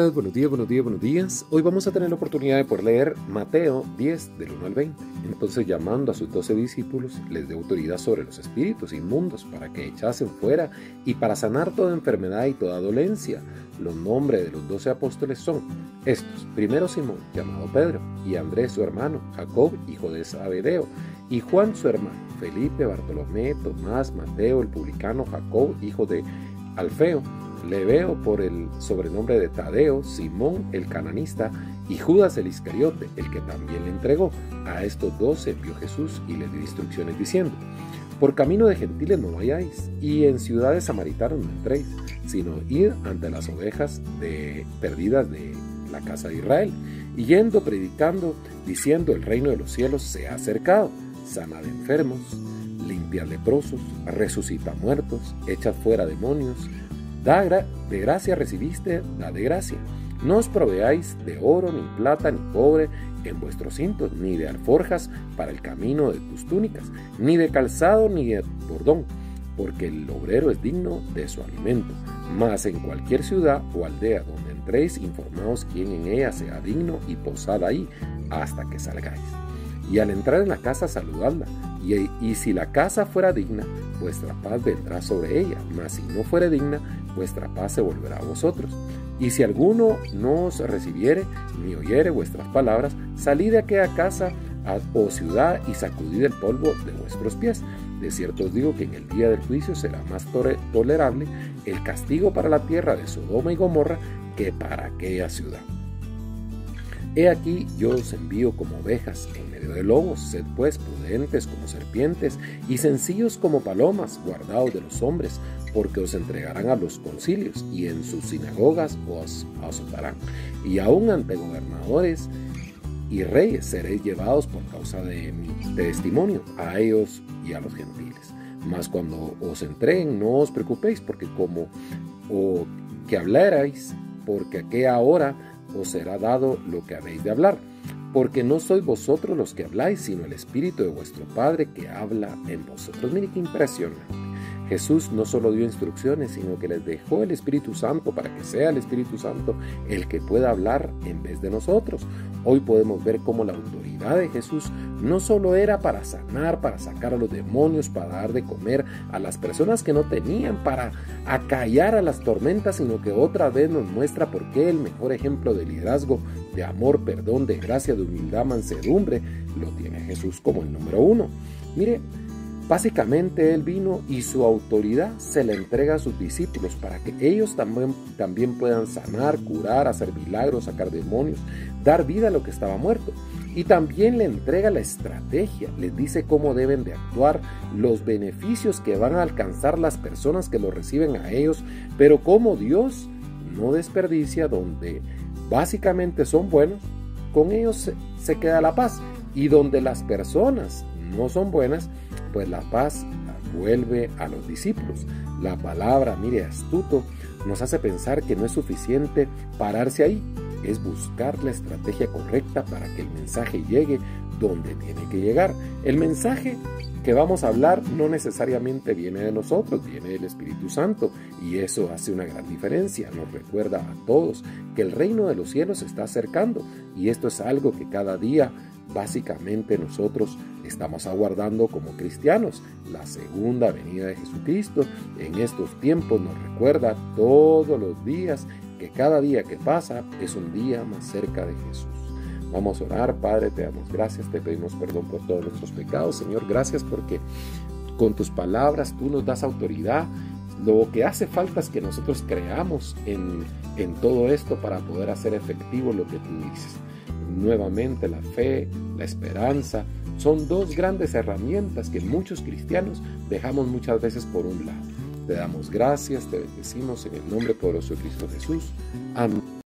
días, buenos días, buenos días, buenos días. Hoy vamos a tener la oportunidad de poder leer Mateo 10, del 1 al 20. Entonces, llamando a sus 12 discípulos, les dio autoridad sobre los espíritus inmundos para que echasen fuera y para sanar toda enfermedad y toda dolencia. Los nombres de los 12 apóstoles son estos: primero Simón, llamado Pedro, y Andrés su hermano, Jacob, hijo de Zebedeo, y Juan su hermano, Felipe, Bartolomé, Tomás, Mateo el publicano, Jacob, hijo de Alfeo, Lebeo por el sobrenombre de Tadeo, Simón el cananista y Judas el Iscariote, el que también le entregó. A estos 12 envió Jesús y les dio instrucciones diciendo: por camino de gentiles no vayáis, y en ciudades samaritanas no entréis, sino id ante las ovejas perdidas de la casa de Israel, y yendo predicando, diciendo: el reino de los cielos se ha acercado, sanad enfermos, limpiad leprosos, resucita muertos, echad fuera demonios. De gracia recibiste, da de gracia. No os proveáis de oro, ni plata, ni cobre en vuestros cintos, ni de alforjas para el camino de tus túnicas, ni de calzado, ni de bordón, porque el obrero es digno de su alimento. Mas en cualquier ciudad o aldea donde entréis, informaos quién en ella sea digno y posad ahí hasta que salgáis. Y al entrar en la casa, saludadla. Y si la casa fuera digna, vuestra paz vendrá sobre ella, mas si no fuere digna, vuestra paz se volverá a vosotros. Y si alguno no os recibiere, ni oyere vuestras palabras, salid de aquella casa o ciudad y sacudid el polvo de vuestros pies. De cierto os digo que en el día del juicio será más tolerable el castigo para la tierra de Sodoma y Gomorra que para aquella ciudad. He aquí yo os envío como ovejas en medio de lobos. Sed pues prudentes como serpientes y sencillos como palomas, guardaos de los hombres, porque os entregarán a los concilios, y en sus sinagogas os azotarán, y aun ante gobernadores y reyes seréis llevados por causa de mi testimonio a ellos y a los gentiles. Mas cuando os entreguen, no os preocupéis, porque que hablaréis, porque aquella hora os será dado lo que habéis de hablar, porque no sois vosotros los que habláis, sino el Espíritu de vuestro Padre que habla en vosotros. Mire qué impresionante. Jesús no solo dio instrucciones, sino que les dejó el Espíritu Santo para que sea el Espíritu Santo el que pueda hablar en vez de nosotros. Hoy podemos ver cómo la autoridad de Jesús no solo era para sanar, para sacar a los demonios, para dar de comer a las personas que no tenían, para acallar a las tormentas, sino que otra vez nos muestra por qué el mejor ejemplo de liderazgo, de amor, perdón, de gracia, de humildad, mansedumbre, lo tiene Jesús como el número 1. Mire, básicamente Él vino y su autoridad se la entrega a sus discípulos para que ellos también puedan sanar, curar, hacer milagros, sacar demonios, dar vida a lo que estaba muerto. Y también le entrega la estrategia, les dice cómo deben de actuar, los beneficios que van a alcanzar las personas que lo reciben a ellos, pero cómo Dios no desperdicia, donde básicamente son buenos, con ellos se queda la paz, y donde las personas no son buenas, pues la paz vuelve a los discípulos. La palabra, mire, astuto, nos hace pensar que no es suficiente pararse ahí, es buscar la estrategia correcta para que el mensaje llegue donde tiene que llegar. El mensaje que vamos a hablar no necesariamente viene de nosotros, viene del Espíritu Santo, y eso hace una gran diferencia. Nos recuerda a todos que el reino de los cielos se está acercando, y esto es algo que cada día básicamente nosotros estamos aguardando como cristianos. La segunda venida de Jesucristo en estos tiempos nos recuerda todos los días que cada día que pasa es un día más cerca de Jesús. Vamos a orar. Padre, te damos gracias, te pedimos perdón por todos nuestros pecados. Señor, gracias porque con tus palabras tú nos das autoridad. Lo que hace falta es que nosotros creamos en todo esto para poder hacer efectivo lo que tú dices. Nuevamente, la fe, la esperanza, son dos grandes herramientas que muchos cristianos dejamos muchas veces por un lado. Te damos gracias, te bendecimos en el nombre poderoso de Cristo Jesús. Amén.